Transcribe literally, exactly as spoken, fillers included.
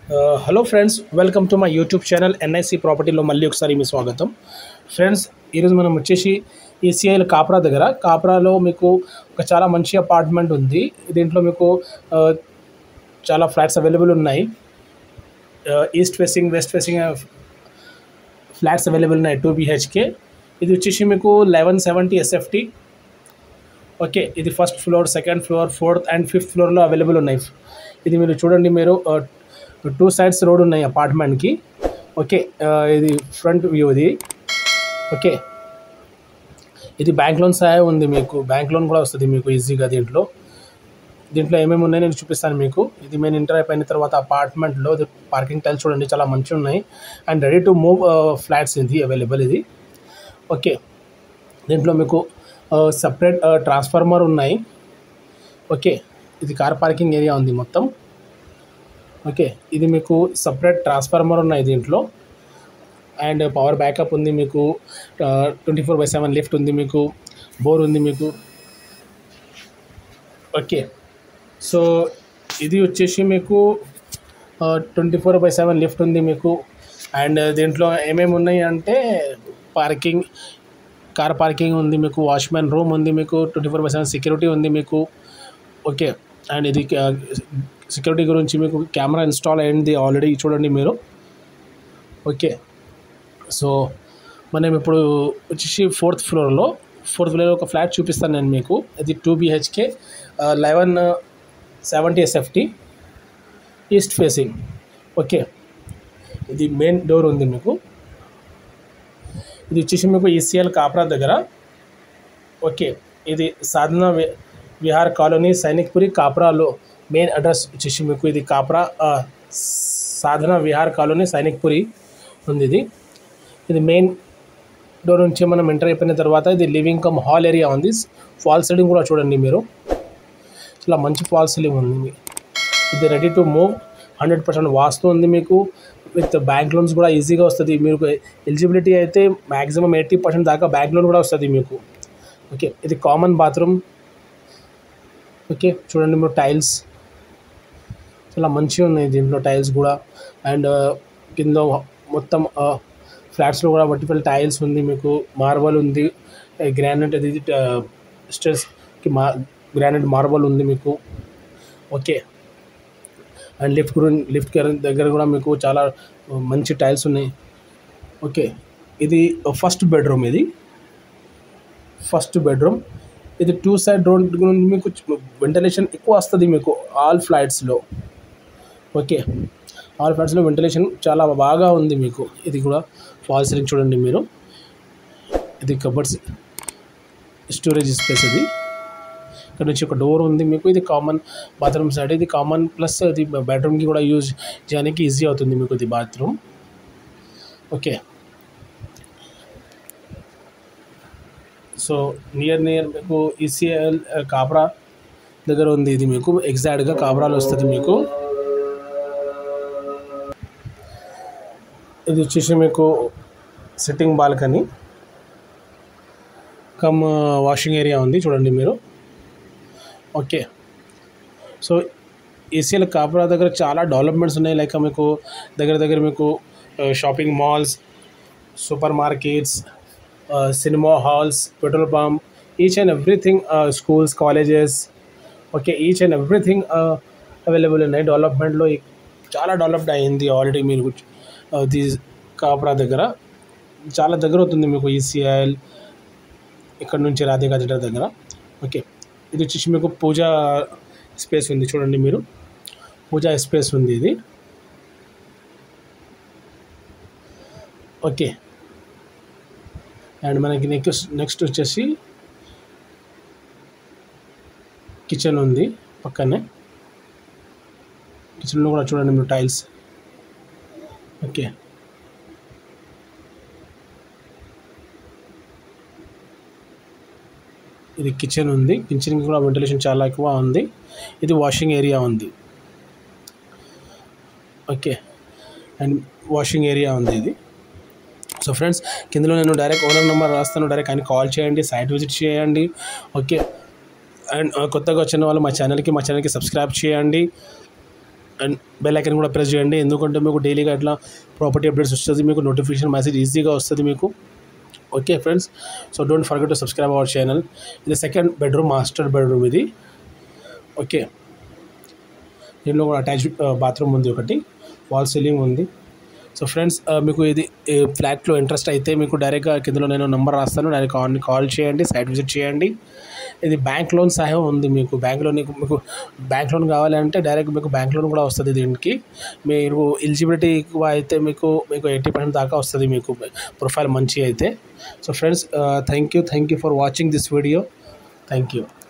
Hello friends, welcome to my YouTube channel NIC ప్రాపర్టీలో మళ్ళీ ఒకసారి మీ స్వాగతం. ఫ్రెండ్స్, ఈరోజు మనం వచ్చేసి ఈసీఐలో కాప్రా దగ్గర కాప్రాలో మీకు ఒక చాలా మంచి అపార్ట్మెంట్ ఉంది. దీంట్లో మీకు చాలా ఫ్లాట్స్ అవైలబుల్ ఉన్నాయి. East facing, west facing flats available ఉన్నాయి. Two BHK. ఇది వచ్చేసి మీకు లెవెన్ సెవెంటీ ఎస్ఎఫ్టీ. ఓకే, ఇది first floor, second floor, fourth and fifth ఫ్లోర్లో అవైలబుల్ ఉన్నాయి. ఇది మీరు చూడండి, మీరు టూ సైడ్స్ రోడ్ ఉన్నాయి అపార్ట్మెంట్కి. ఓకే, ఇది ఫ్రంట్ వ్యూ. ఇది ఓకే, ఇది బ్యాంక్ లోన్ సహాయం ఉంది. మీకు బ్యాంక్ లోన్ కూడా వస్తుంది మీకు ఈజీగా. దీంట్లో దీంట్లో ఏమేమి ఉన్నాయో నేను చూపిస్తాను మీకు. ఇది మెయిన్ ఎంటర్ అయిపోయిన తర్వాత అపార్ట్మెంట్లో పార్కింగ్ టైల్స్ చూడండి, చాలా మంచిగా ఉన్నాయి and ready to move flats ఇది అవైలబుల్. ఇది ఓకే, దీంట్లో మీకు సపరేట్ ట్రాన్స్ఫార్మర్ ఉన్నాయి. ఓకే, ఇది కార్ పార్కింగ్ ఏరియా ఉంది మొత్తం. ఓకే, ఇది మీకు సపరేట్ ట్రాన్స్ఫార్మర్ ఉన్నాయి దీంట్లో అండ్ పవర్ బ్యాకప్ ఉంది మీకు. Twenty four by seven lift ఉంది మీకు. బోర్ ఉంది మీకు. ఓకే, సో ఇది వచ్చేసి మీకు twenty four by seven lift ఉంది మీకు. అండ్ దీంట్లో ఏమేమి ఉన్నాయి అంటే పార్కింగ్, కార్ పార్కింగ్ ఉంది మీకు, వాచ్మెన్ రూమ్ ఉంది మీకు, twenty four by seven security ఉంది మీకు. ఓకే, అండ్ ఇది సెక్యూరిటీ గురించి మీకు కెమెరా ఇన్స్టాల్ అయ్యింది ఆల్రెడీ, చూడండి మీరు. ఓకే, సో మనం ఇప్పుడు వచ్చేసి ఫోర్త్ ఫ్లోర్లో ఫోర్త్ ఫ్లోర్లో ఒక ఫ్లాట్ చూపిస్తాను నేను మీకు. ఇది two BHK, eleven seventy SFT, east facing. Okay, ఇది మెయిన్ డోర్ ఉంది మీకు. ఇది వచ్చేసి మీకు ఈసీఎల్ కాప్రా దగ్గర. ఓకే, ఇది సాధన విహార్ కాలనీ, సైనిక్పురి, కాప్రాలో మెయిన్ అడ్రస్ వచ్చేసి మీకు. ఇది కాప్రా సాధన విహార్ కాలనీ, సైనిక్పురి ఉంది. ఇది ఇది మెయిన్ డోర్ నుంచి మనం ఎంటర్ అయిపోయిన తర్వాత ఇది లివింగ్ కమ్ హాల్ ఏరియా ఉంది. ఫాల్ సీలింగ్ కూడా చూడండి మీరు, చాలా మంచి ఫాల్ సీలింగ్ ఉంది. ఇది ready to move, hundred percent vastu ఉంది మీకు. విత్ బ్యాంక్ లోన్స్ కూడా ఈజీగా వస్తుంది మీకు. ఎలిజిబిలిటీ అయితే మ్యాక్సిమం ఎయిటీ పర్సెంట్ దాకా బ్యాంక్ లోన్ కూడా వస్తుంది మీకు. ఓకే, ఇది కామన్ బాత్రూమ్. ఓకే, చూడండి మీరు, టైల్స్ చాలా మంచిగా ఉన్నాయి దీంట్లో టైల్స్ కూడా. అండ్ కింద మొత్తం ఫ్లాట్స్లో కూడా వర్టికల్ టైల్స్ ఉంది మీకు. మార్బల్ ఉంది, గ్రానైట్, అది స్టెయిర్స్కి మా గ్రానైట్ మార్బల్ ఉంది మీకు. ఓకే, అండ్ లిఫ్ట్ గురించి లిఫ్ట్ దగ్గర కూడా మీకు చాలా మంచి టైల్స్ ఉన్నాయి. ఓకే, ఇది ఫస్ట్ బెడ్రూమ్. ఇది ఫస్ట్ బెడ్రూమ్. ఇది టూ సైడ్ రోడ్ గురించి మీకు వెంటిలేషన్ ఎక్కువ వస్తుంది మీకు ఆల్ ఫ్లాట్స్లో. ఓకే, ఆల్ ఫ్లాట్స్లో వెంటిలేషన్ చాలా బాగా ఉంది మీకు. ఇది కూడా ఫాల్ సీలింగ్ చూడండి మీరు. ఇది కబర్డ్స్ స్టోరేజ్ స్పేస్. ఇది ఇక్కడ నుంచి ఒక డోర్ ఉంది మీకు. ఇది కామన్ బాత్రూమ్ సైడ్. ఇది కామన్ ప్లస్ ఇది బెడ్రూమ్కి కూడా యూజ్ చేయడానికి ఈజీ అవుతుంది మీకు ఇది bathroom. Okay, so near near మీకు ఈసీఎల్ కాప్రా దగ్గర ఉంది. ఇది మీకు ఎగ్జాక్ట్గా కాప్రాలో వస్తుంది మీకు. ఇది వచ్చేసి మీకు sitting balcony cum washing area ఉంది, చూడండి మీరు. ఓకే, సో ఈసీఎల్ కాప్రా దగ్గర చాలా డెవలప్మెంట్స్ ఉన్నాయి. లైక్ మీకు దగ్గర దగ్గర మీకు shopping malls, supermarkets, cinema halls, petrol pump, each and everything, schools, colleges. Okay, each and everything available ఉన్నాయి. డెవలప్మెంట్లో చాలా డెవలప్డ్ అయ్యింది ఆల్రెడీ. మీరు ఇది కాప్రా దగ్గర చాలా దగ్గర అవుతుంది మీకు ఈసీఐల్ ఇక్కడ నుంచి రాధికా థియేటర్ దగ్గర. ఓకే, ఇది వచ్చేసి మీకు పూజా స్పేస్ ఉంది, చూడండి మీరు. పూజా స్పేస్ ఉంది ఇది. ఓకే, అండ్ మనకి నెక్స్ట్ నెక్స్ట్ వచ్చేసి కిచెన్ ఉంది పక్కనే. కిచెన్లో కూడా చూడండి మీరు టైల్స్. ఓకే, ఇది కిచెన్ ఉంది. కిచెన్కి కూడా వెంటిలేషన్ చాలా ఎక్కువ ఉంది. ఇది వాషింగ్ ఏరియా ఉంది. ఓకే, అండ్ వాషింగ్ ఏరియా ఉంది ఇది. సో ఫ్రెండ్స్, కిందలో నేను డైరెక్ట్ ఓనర్ నెంబర్ రాస్తాను, డైరెక్ట్ ఆయన కాల్ చేయండి, సైట్ విజిట్ చేయండి. ఓకే, అండ్ కొత్తగా వచ్చిన వాళ్ళు మా ఛానల్కి మా ఛానల్కి సబ్స్క్రైబ్ చేయండి. అండ్ బెల్ ఐకాన్ కూడా ప్రెస్ చేయండి, ఎందుకంటే మీకు డైలీగా అట్లా ప్రాపర్టీ అప్డేట్స్ వస్తుంది, మీకు నోటిఫికేషన్ మెసేజ్ ఈజీగా వస్తుంది మీకు. Okay friends, so don't forget to subscribe our channel. ఇది సెకండ్ బెడ్రూమ్, మాస్టర్ బెడ్రూమ్ ఇది. ఓకే, దీనిలో కూడా అటాచ్ బాత్రూమ్ ఉంది, ఒకటి వాల్ సీలింగ్ ఉంది. సో ఫ్రెండ్స్, మీకు ఇది ఫ్లాట్లో ఇంట్రెస్ట్ అయితే మీకు డైరెక్ట్గా కిందలో నేను నెంబర్ రాస్తాను, డైరెక్ట్ కాల్ కాల్ చేయండి, సైట్ విజిట్ చేయండి. ఇది బ్యాంక్ లోన్ సహాయం ఉంది మీకు. బ్యాంక్ లోన్ మీకు బ్యాంక్ లోన్ కావాలంటే డైరెక్ట్ మీకు బ్యాంక్ లోన్ కూడా వస్తుంది దీనికి. మీరు ఎలిజిబిలిటీ ఎక్కువ అయితే మీకు మీకు ఎయిటీ పర్సెంట్ దాకా వస్తుంది మీకు, ప్రొఫైల్ మంచి అయితే. So friends, thank you thank you for watching this video. Thank you.